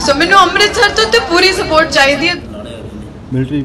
सो मैनू अमृतसर तो उत्ते पूरी सपोर्ट चाहिए मिलिटरी।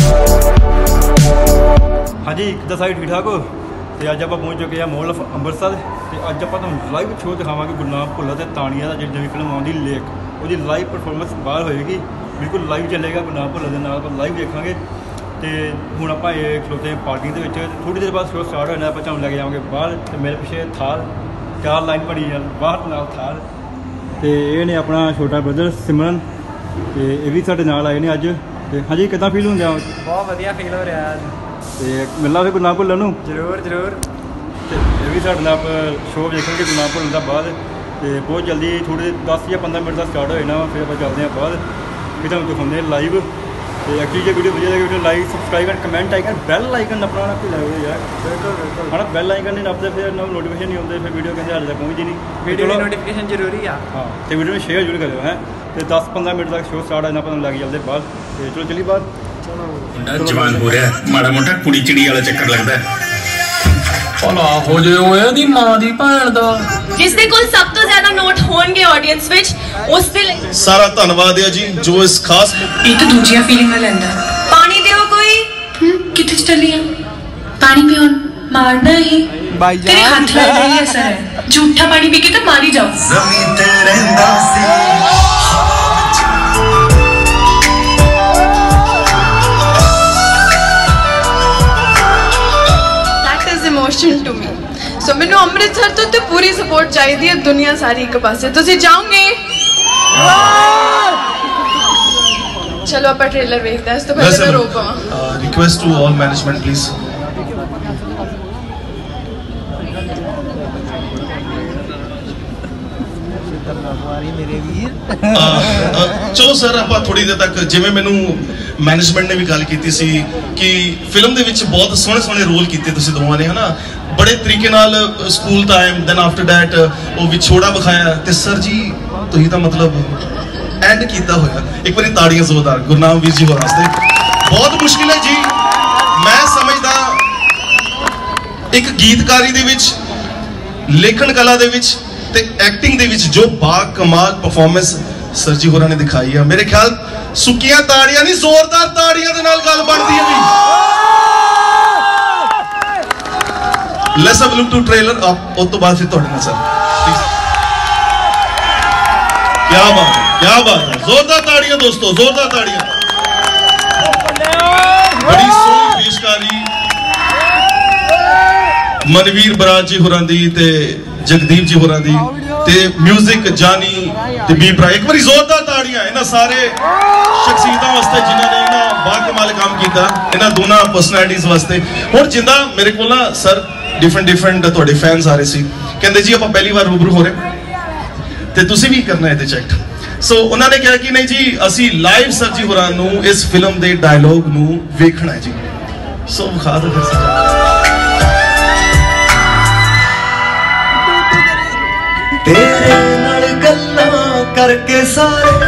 हाँ जी, कितना सारी ठीक ठाक हो। तो अज आप पहुँच चुके हैं मॉल ऑफ अमृतसर। तो अज आप लाइव शो दिखावे गुरनाम भुल्लर ते तानिया का जी फिल्म आँदी लेक, वो लाइव परफॉर्मेंस बाहर होएगी, बिल्कुल लाइव चलेगा गुरनाम भुल्लर के नाल लाइव देखांगे। तो हुण आप खलोते हैं पार्किंग के थोड़ी देर बाद शो स्टार्ट होना, आप तुहानूं लैके जावांगे बाहर। तो मेरे पिछे थार 4 लाइन बनी है बाहर नाल थार। तो ये ने अपना छोटा ब्रदर सिमरन, तो ये भी साडे नाल आए ने अज। तो हाँ जी, कितना फील होंगे? बहुत वधिया फील हो रहा है। तो मिलना फिर गुरनाम भुल्लर नूं जरूर जरूर। तो ये भी साडे नाल शो देखेंगे गुरनाम भुल्लर का बाद। तो बहुत जल्दी थोड़े 10 या 15 मिनट का स्टार्ट हो जाना, फिर आप चलते हैं बाहर, फिर तुहानूं दिखाते हैं लाइव। तो एक्चुअली जो वीडियो वधिया लगे video like subscribe and comment icon bell icon अपना ना भूल यार। बिल्कुल बिल्कुल है ना, बेल आइकन नहीं नपते फिर नोटिफिकेशन नहीं आते, फिर वीडियो कहते हाले तक पहुँची नहीं। वीडियो की नोटिफिकेशन जरूरी है। हाँ, तो वीडियो में शेयर जरूर करो हैं। तो 10-15 मिनट तक शो स्टार्ट होना, पता लग चलते बाहर। तो चलो चलिए बाहर। जवान हो रहा है, माड़ा मोटा कुड़ी चिड़ी वाला चक्कर लगता है। ਭਲਾ ਹੋ ਜੇ ਓਏ ਦੀ ਮਾਂ ਦੀ ਭੈਣ ਦਾ जिस दे कोल सब तो ज्यादा नोट होंगे ऑडियंस विच उस दे सारा धन्यवाद है जी जो इस खास एक दूजिया फीलिंग लेंदा। पानी दियो कोई किथे चलिया पानी पियोन मारना ही तेरे हाथ में नहीं असर है, झूठा पानी पी के तो मारी जाओ। जमीन ते रहंदा सी इमोशन टू मी। सो मैनू अमृतसर तो उत्ते पूरी सपोर्ट चाहिए, दुनिया सारी एक पासे। तुसीं जाओगे? चलो आप ट्रेलर देखते हैं, इस तो पहले मैं रो पावां। Request to all management please. चलो सर आप थोड़ी देर तक जिवें मैनू मैनेजमेंट ने भी गल की सी कि फिल्म दे विच बहुत सोहने सोहने रोल कीते तुसीं दोवां ने, है ना, बड़े तरीके नाल school time then after that वो विछोड़ा विखाया। ते सर जी तुसीं तां मतलब एंड कीता होया। एक बारी ताड़ियां जोरदार गुरनाम वीर जी होर वास्ते। बहुत मुश्किल है जी, मैं समझदा एक गीतकारी दे विच, लेखन कला दे विच ते एक्टिंग दे विच जो बा कमाल परफॉर्मेंस सर जी होरां ने दिखाई है। मेरे ख्याल सुक्कियां ताड़ियां नहीं जोरदार ताड़ियां दे नाल गल बनदी है भी। Let's have a look to trailer आप उस तो बाद फिर तुहाडे नाल सर प्लीज। क्या बात है, क्या बात है, जोरदार ताड़ियां दोस्तों, जोरदार ताड़ियां। बड़ी सोहनी पेशकारी मनवीर बराज जी होरां दी ते जगदीप जी होरां दी ते म्यूजिक जानी ते बी भरा। एक बारी जोरदार ताड़ियां इन्हां सारे शख्सियतां वास्ते जिन्हां ने इन्हां बाकमाल काम कीता, इन्हां दोनों पर्सनैलिटीज वास्ते। हुण जिंदा मेरे कोल ना सर डिफरेंट तुहाडे फैंस आ रहे सी, कहंदे जी आपां पहली बार रूबरू हो रहे ते तुसीं भी करना है ते चेक। सो उन्होंने कहा कि नहीं जी असी लाइव सर जी होरां नूं इस फिल्म दे डायलॉग नूं वेखना है जी। सो विखा दो फिर तेरे नाल गल्लां करके सारे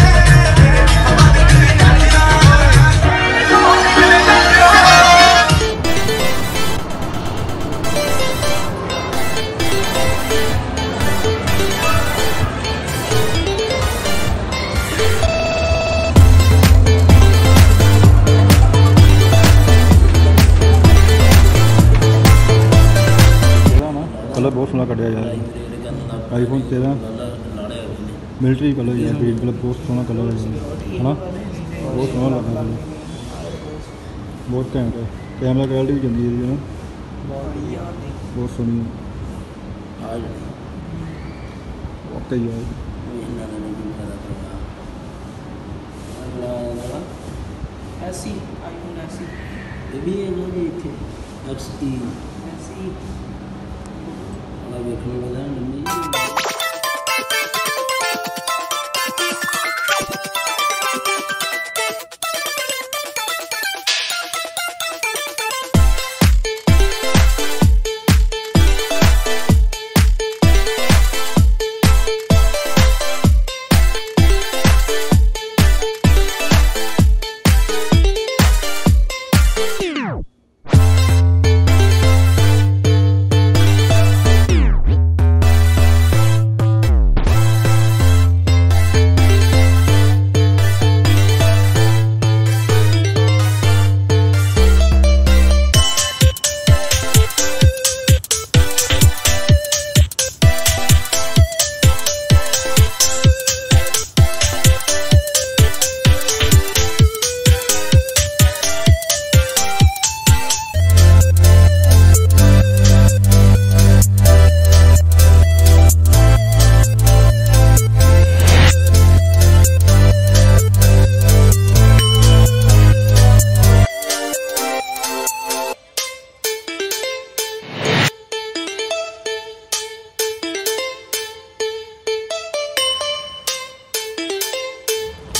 कलर बहुत सोहना कटिया यार, आईफोन 13 मिलिटरी कलर यार, ग्रीन कलर बहुत सोहना कलर है ना, बहुत सोहना लगा कलर, बहुत घैंट है। कैमरा क्वालिटी भी चंगी है ना, बहुत सोहनी है वाकई यार। ऐसी आईफोन ऐसी ये भी है ना जी, इथे एक्सटी ऐसी वाला देखने वाला नहीं।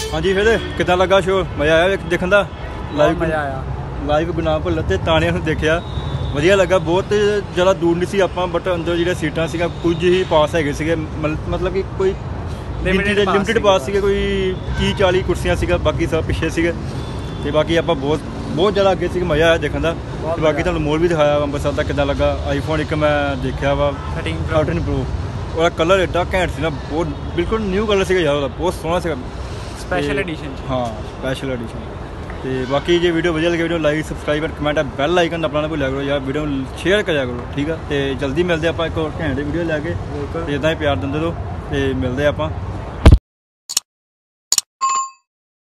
हाँ जी, फिर कितना लगा शो? मज़ा आया देखने का? लाइव मज़ा आया। लाइव गुरनाम भुल्लर ते तानिया नूं देखिया, ਵਧੀਆ ਲੱਗਾ। ਬਹੁਤ ਜ਼ਿਆਦਾ ਦੂਰ ਨਹੀਂ ਸੀ ਆਪਾਂ, ਬਟ ਅੰਦਰ ਜਿਹੜੇ ਸੀਟਾਂ ਸੀਗਾ ਕੁਝ ਹੀ ਪਾਸ ਹੈਗੇ ਸੀਗੇ, ਮਤਲਬ ਕਿ ਕੋਈ ਲਿਮਿਟਡ ਪਾਸ ਸੀਗੇ, ਕੋਈ 30-40 ਕੁਰਸੀਆਂ ਸੀਗਾ, ਬਾਕੀ ਸਭ ਪਿੱਛੇ ਸੀਗੇ। ਤੇ ਬਾਕੀ ਆਪਾਂ ਬਹੁਤ ਜ਼ਿਆਦਾ ਅੱਗੇ ਸੀਗੇ, ਮਜ਼ਾ ਆਇਆ ਦੇਖਣ ਦਾ। ਤੇ ਬਾਕੀ ਤੁਹਾਨੂੰ ਮੋਲ ਵੀ ਦਿਖਾਇਆ ਅੰਮ੍ਰਿਤਸਰ ਦਾ ਕਿੱਦਾਂ ਲੱਗਾ। ਆਈਫੋਨ ਇੱਕ ਮੈਂ ਦੇਖਿਆ ਵਾ 13 Pro, ਉਹਦਾ ਕਲਰ ਐਡਾ ਘੈਂਟ ਸੀ ਨਾ, ਬਹੁਤ ਬਿਲਕੁਲ ਨਿਊ ਕਲਰ ਸੀਗਾ ਯਾਰ ਉਹਦਾ, ਬਹੁਤ ਸੋਹਣਾ ਸੀਗਾ। Special edition. ਹਾਂ, ਸਪੈਸ਼ਲ ਐਡੀਸ਼ਨ। ਤੇ ਬਾਕੀ ਜੇ ਵੀਡੀਓ ਵਧੀਆ ਲੱਗੇ ਵੀਡੀਓ ਲਾਈਕ ਸਬਸਕ੍ਰਾਈਬ ਔਰ ਕਮੈਂਟ ਬੈਲ ਆਈਕਨ ਦਬਾਉਣਾ ਨਾ ਭੁੱਲਿਆ ਕਰੋ ਯਾਰ, ਵੀਡੀਓ ਸ਼ੇਅਰ ਕਰਿਆ ਕਰੋ, ਠੀਕ ਆ। ਤੇ ਜਲਦੀ ਮਿਲਦੇ ਆਪਾਂ ਇੱਕ ਹੋਰ ਘੈਂਟ ਵੀਡੀਓ ਲੈ ਕੇ, ਤੇ ਇੱਦਾਂ ਹੀ ਪਿਆਰ ਦਿੰਦੇ ਰਹੋ, ਤੇ ਮਿਲਦੇ ਆਪਾਂ।